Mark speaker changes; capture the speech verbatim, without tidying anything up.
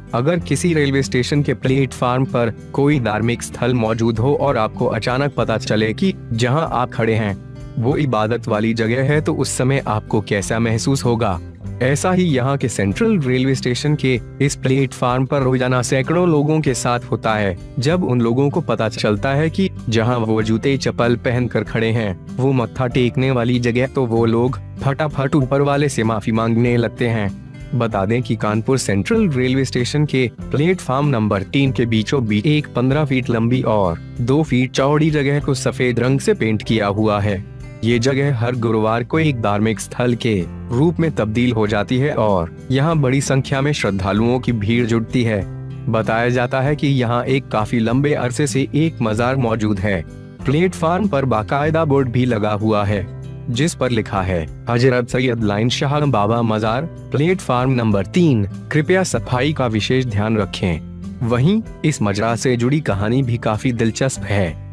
Speaker 1: अगर किसी railway station के प्लेटफार्म पर कोई धार्मिक स्थल मौजूद हो और आपको अचानक पता चले कि जहां आप खड़े हैं वो इबादत वाली जगह है, तो उस समय आपको कैसा महसूस होगा? ऐसा ही यहाँ के सेंट्रल रेलवे स्टेशन के इस प्लेटफार्म पर रोजाना सैकड़ों लोगों के साथ होता है। जब उन लोगों को पता चलता है कि जहाँ वो जूते चप्पल पहनकर खड़े हैं वो मत्था टेकने वाली जगह, तो वो लोग फटाफट ऊपर वाले से माफी मांगने लगते हैं। बता दें कि कानपुर सेंट्रल रेलवे स्टेशन के प्लेटफार्म नंबर तीन के बीचों बीच एक पंद्रह फीट लंबी और दो फीट चौड़ी जगह को सफेद रंग से पेंट किया हुआ है। ये जगह हर गुरुवार को एक धार्मिक स्थल के रूप में तब्दील हो जाती है और यहाँ बड़ी संख्या में श्रद्धालुओं की भीड़ जुटती है। बताया जाता है कि यहाँ एक काफी लंबे अरसे से एक मजार मौजूद है। प्लेटफार्म पर बाकायदा बोर्ड भी लगा हुआ है जिस पर लिखा है हजरत सैयद लाइन शाह बाबा मजार, प्लेटफार्म नंबर तीन, कृपया सफाई का विशेष ध्यान रखें। वहीं इस मजरा से जुड़ी कहानी भी काफी दिलचस्प है।